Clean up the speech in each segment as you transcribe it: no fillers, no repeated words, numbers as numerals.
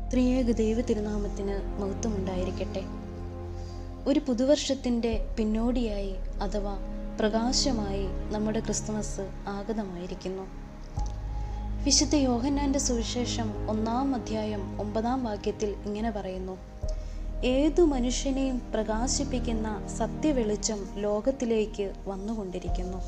ത്രിയേക ദൈവ തിരുനാമത്തിന് മഹത്വമുണ്ടായിരിക്കട്ടെ. ഒരു പുതുവർഷത്തിൻ്റെ പിന്നോടിയായി അഥവാ പ്രകാശമായി നമ്മുടെ ക്രിസ്തുമസ് ആഗതമായിരിക്കുന്നു. വിശുദ്ധ യോഹന്നാൻ്റെ സുവിശേഷം 1-ാം അധ്യായം 9-ാം വാക്യത്തിൽ ഇങ്ങനെ പറയുന്നു: ഏതു മനുഷ്യനെയും പ്രകാശിപ്പിക്കുന്ന സത്യവെളിച്ചം ലോകത്തിലേക്ക് വന്നുകൊണ്ടിരിക്കുന്നു.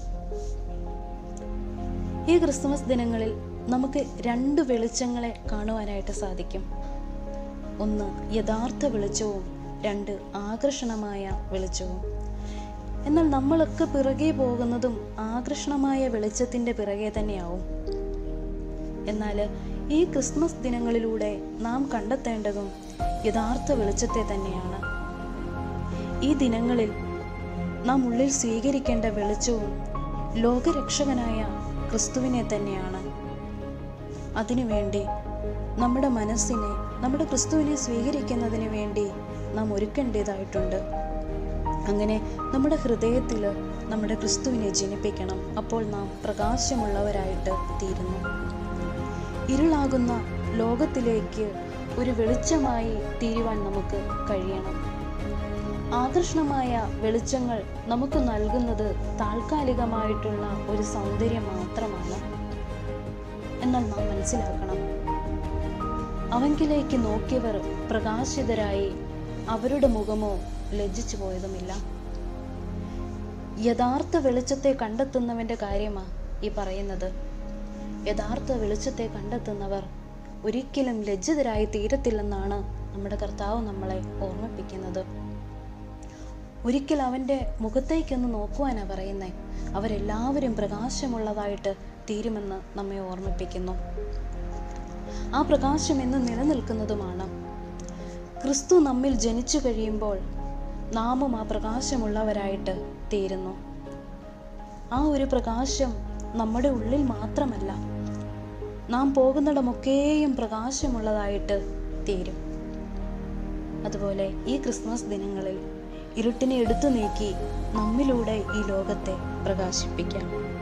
ഈ ക്രിസ്തുമസ് ദിനങ്ങളിൽ നമുക്ക് 2 വെളിച്ചങ്ങളെ കാണുവാനായിട്ട് സാധിക്കും. ഒന്ന് യഥാർത്ഥ വെളിച്ചവും 2 ആകർഷണമായ വെളിച്ചവും. എന്നാൽ നമ്മളൊക്കെ പിറകെ പോകുന്നതും ആകർഷണമായ വെളിച്ചത്തിൻ്റെ പിറകെ തന്നെയാവും. എന്നാൽ ഈ ക്രിസ്മസ് ദിനങ്ങളിലൂടെ നാം കണ്ടെത്തേണ്ടതും യഥാർത്ഥ വെളിച്ചത്തെ തന്നെയാണ്. ഈ ദിനങ്ങളിൽ നാം ഉള്ളിൽ സ്വീകരിക്കേണ്ട വെളിച്ചവും ലോകരക്ഷകനായ ക്രിസ്തുവിനെ തന്നെയാണ്. അതിനുവേണ്ടി നമ്മുടെ മനസ്സിനെ, നമ്മുടെ ക്രിസ്തുവിനെ സ്വീകരിക്കുന്നതിന് വേണ്ടി നാം ഒരുക്കേണ്ടതായിട്ടുണ്ട്. അങ്ങനെ നമ്മുടെ ഹൃദയത്തിൽ നമ്മുടെ ക്രിസ്തുവിനെ ജനിപ്പിക്കണം. അപ്പോൾ നാം പ്രകാശമുള്ളവരായിട്ട് തീരുന്നു. ഇരുളാകുന്ന ലോകത്തിലേക്ക് ഒരു വെളിച്ചമായി തീരുവാൻ നമുക്ക് കഴിയണം. ആകർഷണമായ വെളിച്ചങ്ങൾ നമുക്ക് നൽകുന്നത് താൽക്കാലികമായിട്ടുള്ള ഒരു സൗന്ദര്യം മാത്രമാണ്. എന്നാൽ നാം മനസ്സിലാക്കണം, അവങ്കിലേക്ക് നോക്കിയവർ പ്രകാശിതരായി അവരുടെ മുഖമോ ലജ്ജിച്ചു പോയതുമില്ല. യഥാർത്ഥ വെളിച്ചത്തെ കണ്ടെത്തുന്നവൻ്റെ കാര്യമാണ് ഈ പറയുന്നത്. യഥാർത്ഥ വെളിച്ചത്തെ കണ്ടെത്തുന്നവർ ഒരിക്കലും ലജ്ജിതരായി തീരത്തില്ലെന്നാണ് നമ്മുടെ കർത്താവ് നമ്മളെ ഓർമ്മിപ്പിക്കുന്നത്. ഒരിക്കൽ അവൻ്റെ മുഖത്തേക്കൊന്ന് നോക്കുവാനാണ് പറയുന്നത്. അവരെല്ലാവരും പ്രകാശമുള്ളതായിട്ട് തീരുമെന്ന് നമ്മെ ഓർമ്മിപ്പിക്കുന്നു. ആ പ്രകാശം എന്ന് നിലനിൽക്കുന്നതുമാണ്. ക്രിസ്തു നമ്മിൽ ജനിച്ചു കഴിയുമ്പോൾ നാമും ആ പ്രകാശമുള്ളവരായിട്ട് തീരുന്നു. ആ ഒരു പ്രകാശം നമ്മുടെ ഉള്ളിൽ മാത്രമല്ല, നാം പോകുന്നിടമൊക്കെയും പ്രകാശമുള്ളതായിട്ട് തീരും. അതുപോലെ ഈ ക്രിസ്മസ് ദിനങ്ങളിൽ ഇരുട്ടിനെ എടുത്തു നീക്കി നമ്മിലൂടെ ഈ ലോകത്തെ പ്രകാശിപ്പിക്കാം.